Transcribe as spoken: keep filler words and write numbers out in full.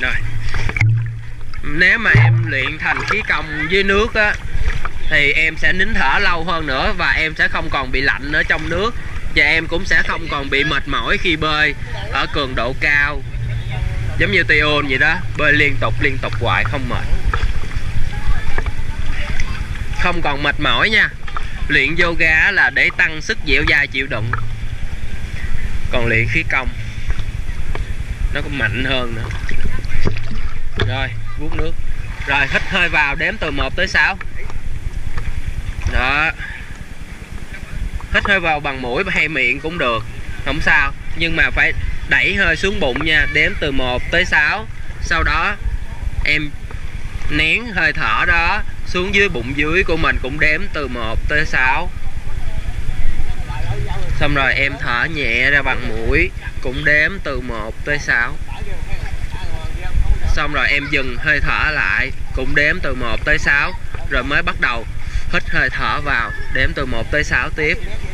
Rồi. Nếu mà em luyện thành khí công dưới nước á thì em sẽ nín thở lâu hơn nữa, và em sẽ không còn bị lạnh ở trong nước, và em cũng sẽ không còn bị mệt mỏi khi bơi ở cường độ cao, giống như Tion vậy đó, bơi liên tục liên tục hoài không mệt, không còn mệt mỏi nha. Luyện yoga là để tăng sức dẻo dai chịu đựng, còn luyện khí công nó cũng mạnh hơn nữa. Rồi vuốt nước, rồi hít hơi vào, đếm từ một tới sáu. Đó, hít hơi vào bằng mũi hay miệng cũng được, không sao, nhưng mà phải đẩy hơi xuống bụng nha, đếm từ một tới sáu. Sau đó em nén hơi thở đó xuống dưới bụng dưới của mình, cũng đếm từ một tới sáu. Xong rồi em thở nhẹ ra bằng mũi, cũng đếm từ một tới sáu. Xong rồi em dừng hơi thở lại, cũng đếm từ một tới sáu. Rồi mới bắt đầu hít hơi thở vào, đếm từ một tới sáu tiếp.